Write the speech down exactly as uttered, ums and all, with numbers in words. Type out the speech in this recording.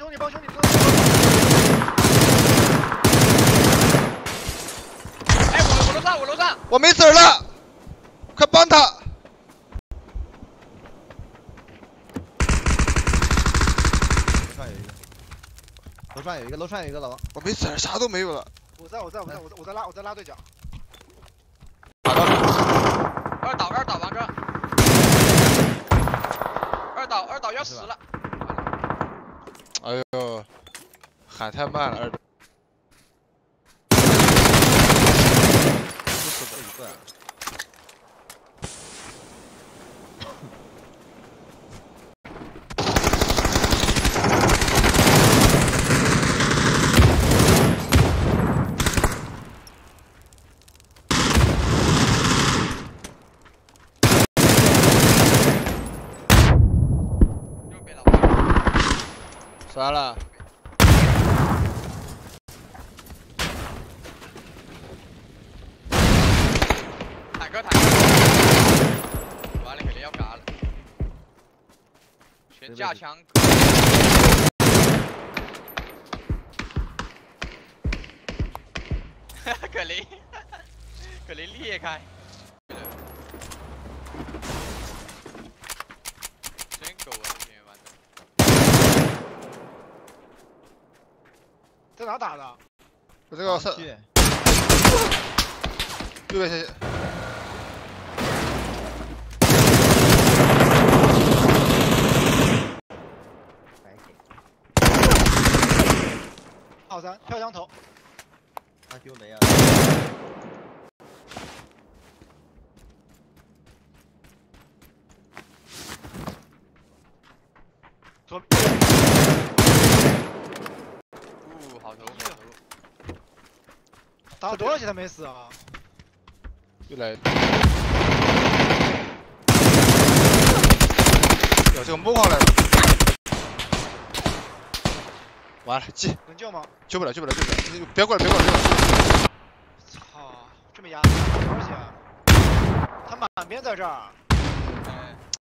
兄弟，帮兄弟！ 哎，我我楼上，我楼上， 我没子儿了，快帮他！ 楼上有一个，楼上有一个，楼上有一个老王。 我没子儿，啥都没有了。 我在我在我在我在我在拉我在拉对角。 打到了。二倒二倒，王哥。二倒二倒要死了。 哎呦，喊太慢了，二倒。不死的一个。完了， 坦克坦克，完了肯定要嘎了，全架枪。可林，可林裂开，真狗啊！这边玩的。 在哪打的？ 我这个是右边先。 好三，跳枪头。 他丢没啊？ 左。 好头，好头， 打了多少血他没死啊？ 又来，有这个梦上来了，完了，记， 能救吗？ 救不了，救不了，救不了，你别过来，别过来，别过来！ 操，这么压，多少血？他满编在这儿。